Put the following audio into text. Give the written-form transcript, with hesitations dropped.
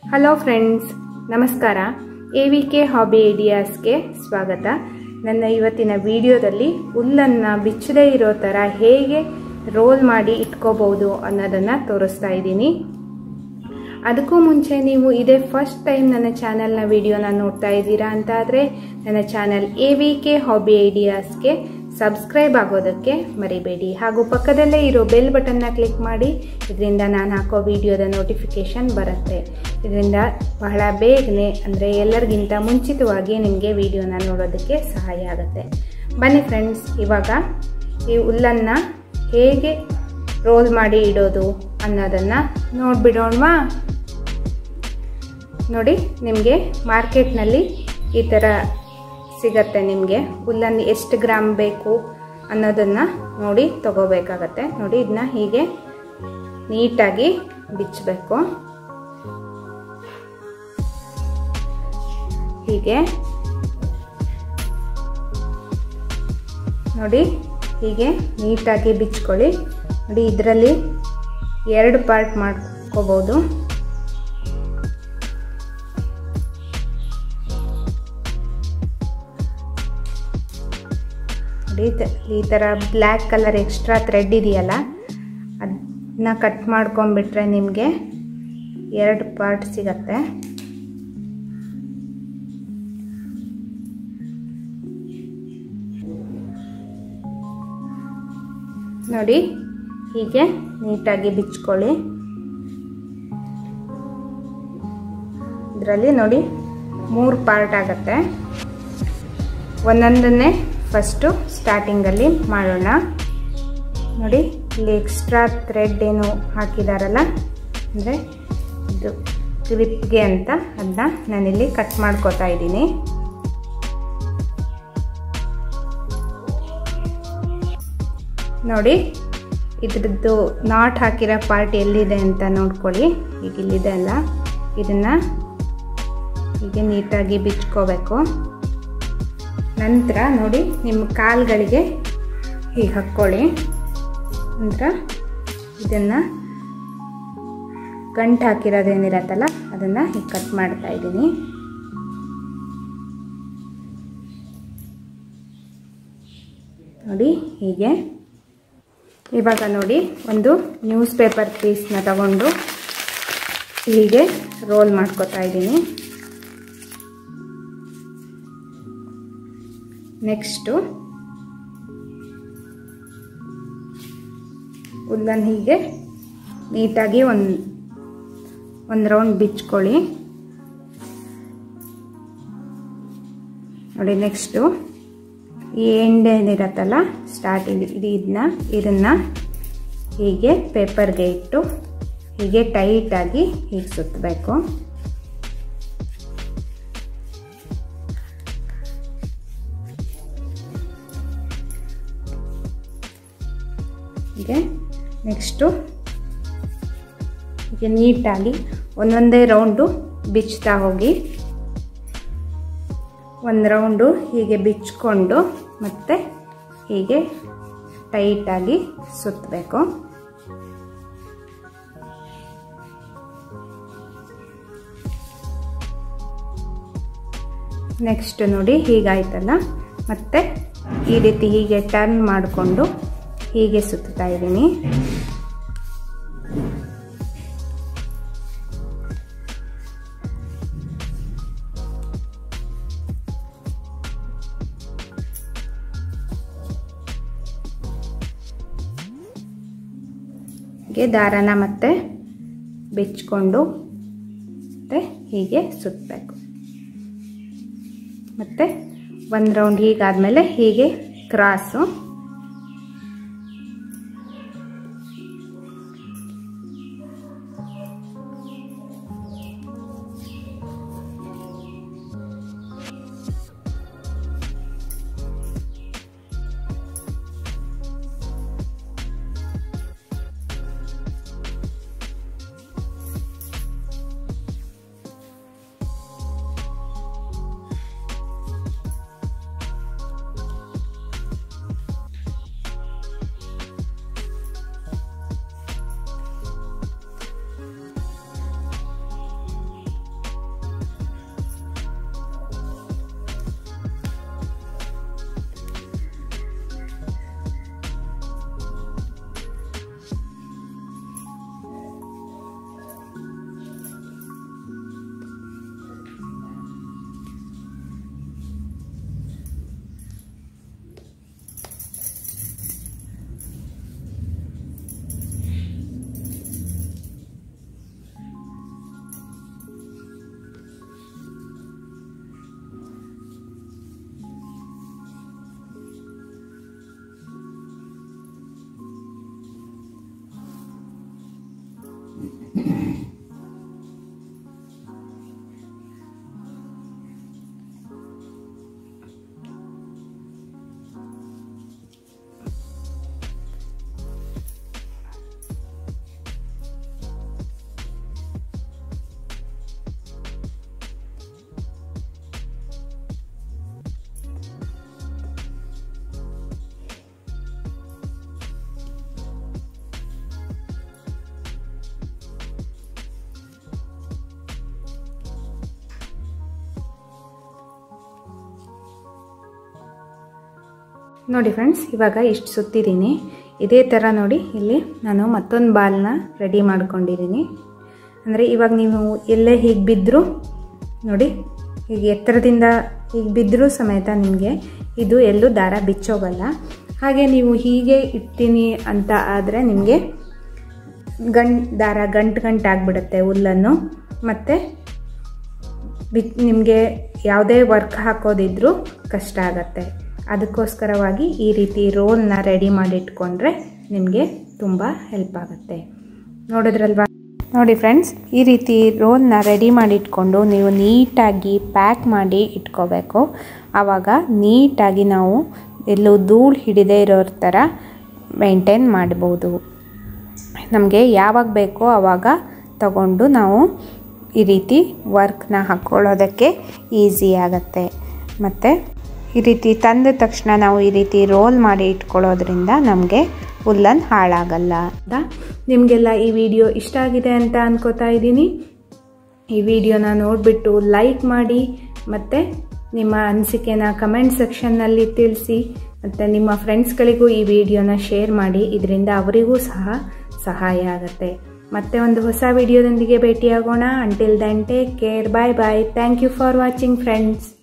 Hello friends, ನಮಸ್ಕಾರ. AVK hobby ಐಡಿಯಾಸ್ಗೆ ಸ್ವಾಗತ. ನನ್ನ ಇವತ್ತಿನ ವಿಡಿಯೋದಲ್ಲಿ ಹುಲ್ಲನ್ನು ಬಿಚ್ಚದೇ ಇರೋ ಥರ ಹೇಗೆ ರೋಲ್ ಮಾಡಿ ಇಟ್ಕೋಬಹುದು ಅನ್ನೋದನ್ನು ತೋರಿಸ್ತಾ ಇದ್ದೀನಿ. ಅದಕ್ಕೂ ಮುಂಚೆ ನೀವು ಇದೇ ಫಸ್ಟ್ ಟೈಮ್ ನನ್ನ ಚಾನಲ್ನ ವಿಡಿಯೋನ ನೋಡ್ತಾ ಇದ್ದೀರಾ ಅಂತ ಆದರೆ ನನ್ನ ಚಾನಲ್ AVK ಹಾಬಿ ಐಡಿಯಾಸ್ಗೆ ಸಬ್ಸ್ಕ್ರೈಬ್ ಆಗೋದಕ್ಕೆ ಮರಿಬೇಡಿ. ಹಾಗೂ ಪಕ್ಕದಲ್ಲೇ ಇರೋ ಬೆಲ್ ಬಟನ್ನ ಕ್ಲಿಕ್ ಮಾಡಿ, ಇದರಿಂದ ನಾನು ಹಾಕೋ ವಿಡಿಯೋದ ನೋಟಿಫಿಕೇಷನ್ ಬರುತ್ತೆ. ಇದರಿಂದ ಬಹಳ ಬೇಗನೆ ಅಂದರೆ ಎಲ್ಲರಿಗಿಂತ ಮುಂಚಿತವಾಗಿ ನಿಮಗೆ ವಿಡಿಯೋನ ನೋಡೋದಕ್ಕೆ ಸಹಾಯ ಆಗುತ್ತೆ. ಬನ್ನಿ ಫ್ರೆಂಡ್ಸ್, ಇವಾಗ ಈ ಹುಲ್ಲನ್ನು ಹೇಗೆ ರೋಲ್ ಮಾಡಿ ಇಡೋದು ಅನ್ನೋದನ್ನು ನೋಡಿಬಿಡೋಣವಾ. ನೋಡಿ, ನಿಮಗೆ ಮಾರ್ಕೆಟ್ನಲ್ಲಿ ಈ ಥರ ಸಿಗತ್ತೆ. ನಿಮಗೆ ಹುಲ್ಲನ್ನು ಎಷ್ಟು ಗ್ರಾಮ್ ಬೇಕು ಅನ್ನೋದನ್ನು ನೋಡಿ ತಗೋಬೇಕಾಗತ್ತೆ. ನೋಡಿ, ಇದನ್ನ ಹೀಗೆ ನೀಟಾಗಿ ಬಿಚ್ಚಬೇಕು. ಹೀಗೆ ನೋಡಿ, ಹೀಗೆ ನೀಟಾಗಿ ಬಿಚ್ಕೊಳ್ಳಿ. ನೋಡಿ, ಇದರಲ್ಲಿ 2 ಪಾರ್ಟ್ ಮಾಡ್ಕೋಬಹುದು. ಈ ಥರ ಬ್ಲ್ಯಾಕ್ ಕಲರ್ ಎಕ್ಸ್ಟ್ರಾ ಥ್ರೆಡ್ ಇದೆಯಲ್ಲ, ಅದನ್ನ ಕಟ್ ಮಾಡ್ಕೊಂಡ್ಬಿಟ್ರೆ ನಿಮಗೆ 2 ಪಾರ್ಟ್ ಸಿಗತ್ತೆ. ನೋಡಿ, ಹೀಗೆ ನೀಟಾಗಿ ಬಿಚ್ಕೊಳ್ಳಿ. ಇದರಲ್ಲಿ ನೋಡಿ 3 ಪಾರ್ಟ್ ಆಗುತ್ತೆ. ಒಂದೊಂದನ್ನೇ ಫಸ್ಟು ಸ್ಟಾರ್ಟಿಂಗಲ್ಲಿ ಮಾಡೋಣ. ನೋಡಿ, ಇಲ್ಲಿ ಎಕ್ಸ್ಟ್ರಾ ಥ್ರೆಡ್ ಏನು ಹಾಕಿದಾರಲ್ಲ, ಅಂದರೆ ಇದು ಕ್ಲಿಪ್ಗೆ ಅಂತ, ಅದನ್ನ ನಾನಿಲ್ಲಿ ಕಟ್ ಮಾಡ್ಕೋತಾ ಇದ್ದೀನಿ. ನೋಡಿ, ಇದ್ರದ್ದು ನಾಟ್ ಹಾಕಿರೋ ಪಾರ್ಟ್ ಎಲ್ಲಿದೆ ಅಂತ ನೋಡ್ಕೊಳ್ಳಿ. ಈಗ ಇಲ್ಲಿದೆ ಅಲ್ಲ, ಇದನ್ನು ಹೀಗೆ ನೀಟಾಗಿ ಬಿಚ್ಕೋಬೇಕು. ನಂತರ ನೋಡಿ, ನಿಮ್ಮ ಕಾಲುಗಳಿಗೆ ಹೀಗೆ ಹಾಕ್ಕೊಳ್ಳಿ. ನಂತರ ಇದನ್ನು ಗಂಟು ಹಾಕಿರೋದೇನಿರತ್ತಲ್ಲ, ಅದನ್ನು ಹೀಗೆ ಕಟ್ ಮಾಡ್ತಾ ಇದ್ದೀನಿ. ನೋಡಿ, ಹೀಗೆ. ಇವಾಗ ನೋಡಿ, ಒಂದು ನ್ಯೂಸ್ ಪೇಪರ್ ಪೀಸ್ನ ತಗೊಂಡು ಹೀಗೆ ರೋಲ್ ಮಾಡ್ಕೊತಾ ಇದ್ದೀನಿ. ನೆಕ್ಸ್ಟು ಹುಲ್ಲನ್ನು ಹೀಗೆ ನೀಟಾಗಿ ಒಂದು ರೌಂಡ್ ಬಿಚ್ಕೊಳ್ಳಿ. ನೋಡಿ, ನೆಕ್ಸ್ಟು ಈ ಎಂಡ್ ಏನಿರತ್ತಲ್ಲ ಸ್ಟಾರ್ಟಿಂಗ್, ಇದನ್ನು ಹೀಗೆ ಪೇಪರ್ಗೆ ಇಟ್ಟು ಹೀಗೆ ಟೈಟಾಗಿ ಹೀಗೆ ಸುತ್ತಬೇಕು. ಹೀಗೆ ನೆಕ್ಸ್ಟು ಹೀಗೆ ನೀಟಾಗಿ ಒಂದೊಂದೇ ರೌಂಡು ಬಿಚ್ತಾ ಹೋಗಿ. ಒಂದು ರೌಂಡು ಹೀಗೆ ಬಿಚ್ಕೊಂಡು ಮತ್ತೆ ಹೀಗೆ ಟೈಟಾಗಿ ಸುತ್ತಬೇಕು. ನೆಕ್ಸ್ಟ್ ನೋಡಿ, ಹೀಗಾಯ್ತಲ್ಲ, ಮತ್ತೆ ಈ ರೀತಿ ಹೀಗೆ ಟರ್ನ್ ಮಾಡಿಕೊಂಡು ಹೀಗೆ ಸುತ್ತಾ ಇದ್ದೀನಿ. ಹೀಗೆ ದಾರನ ಮತ್ತೆ ಬಿಚ್ಕೊಂಡು ಮತ್ತೆ ಹೀಗೆ ಸುತ್ತಬೇಕು. ಮತ್ತೆ ಒಂದು ರೌಂಡ್ ಹೀಗಾದ್ಮೇಲೆ ಹೀಗೆ ಕ್ರಾಸು. ನೋಡಿ ಫ್ರೆಂಡ್ಸ್, ಇವಾಗ ಇಷ್ಟು ಸುತ್ತಿದ್ದೀನಿ. ಇದೇ ಥರ ನೋಡಿ ಇಲ್ಲಿ ನಾನು ಮತ್ತೊಂದು ಬಾಲ್ನ ರೆಡಿ ಮಾಡ್ಕೊಂಡಿದ್ದೀನಿ. ಅಂದರೆ ಇವಾಗ ನೀವು ಎಲ್ಲೇ ಹೀಗೆ ಬಿದ್ದರೂ ನೋಡಿ, ಹೀಗೆ ಎತ್ತರದಿಂದ ಹೀಗೆ ಬಿದ್ದರೂ ಸಮೇತ ನಿಮಗೆ ಇದು ಎಲ್ಲೂ ದಾರ ಬಿಚ್ಚೋಗಲ್ಲ. ಹಾಗೆ ನೀವು ಹೀಗೆ ಇಡ್ತೀನಿ ಅಂತ ಆದರೆ ನಿಮಗೆ ದಾರ ಗಂಟಾಗ್ಬಿಡುತ್ತೆ ಹುಲ್ಲನ್ನು. ಮತ್ತು ನಿಮಗೆ ಯಾವುದೇ ವರ್ಕ್ ಹಾಕೋದಿದ್ರೂ ಕಷ್ಟ ಆಗತ್ತೆ. ಅದಕ್ಕೋಸ್ಕರವಾಗಿ ಈ ರೀತಿ ರೋಲ್ನ ರೆಡಿ ಮಾಡಿಟ್ಕೊಂಡ್ರೆ ನಿಮಗೆ ತುಂಬ ಹೆಲ್ಪ್ ಆಗುತ್ತೆ. ನೋಡಿದ್ರಲ್ವಾ? ನೋಡಿ ಫ್ರೆಂಡ್ಸ್, ಈ ರೀತಿ ರೋಲ್ನ ರೆಡಿ ಮಾಡಿಟ್ಕೊಂಡು ನೀವು ನೀಟಾಗಿ ಪ್ಯಾಕ್ ಮಾಡಿ ಇಟ್ಕೋಬೇಕು. ಆವಾಗ ನೀಟಾಗಿ ನಾವು ಎಲ್ಲೂ ಧೂಳು ಹಿಡಿದೇ ಇರೋ ಥರ ಮೇಂಟೈನ್ ಮಾಡ್ಬೋದು. ನಮಗೆ ಯಾವಾಗ ಬೇಕೋ ಆವಾಗ ತಗೊಂಡು ನಾವು ಈ ರೀತಿ ವರ್ಕ್ನ ಹಾಕ್ಕೊಳ್ಳೋದಕ್ಕೆ ಈಸಿ ಆಗುತ್ತೆ. ಮತ್ತು ಈ ರೀತಿ ತಂದ ತಕ್ಷಣ ನಾವು ಈ ರೀತಿ ರೋಲ್ ಮಾಡಿ ಇಟ್ಕೊಳ್ಳೋದ್ರಿಂದ ನಮಗೆ ಹುಲ್ಲನ್ ಹಾಳಾಗಲ್ಲ. ನಿಮಗೆಲ್ಲ ಈ ವಿಡಿಯೋ ಇಷ್ಟ ಆಗಿದೆ ಅಂತ ಅನ್ಕೋತಾ ಇದ್ದೀನಿ. ಈ ವಿಡಿಯೋನ ನೋಡಿಬಿಟ್ಟು ಲೈಕ್ ಮಾಡಿ ಮತ್ತು ನಿಮ್ಮ ಅನಿಸಿಕೆನ ಕಮೆಂಟ್ ಸೆಕ್ಷನ್ನಲ್ಲಿ ತಿಳಿಸಿ. ಮತ್ತು ನಿಮ್ಮ ಫ್ರೆಂಡ್ಸ್ಗಳಿಗೂ ಈ ವಿಡಿಯೋನ ಶೇರ್ ಮಾಡಿ. ಇದರಿಂದ ಅವರಿಗೂ ಸಹ ಸಹಾಯ ಆಗುತ್ತೆ. ಮತ್ತೆ ಒಂದು ಹೊಸ ವಿಡಿಯೋದೊಂದಿಗೆ ಭೇಟಿಯಾಗೋಣ. Until then take care. Bye bye. Thank you for watching friends.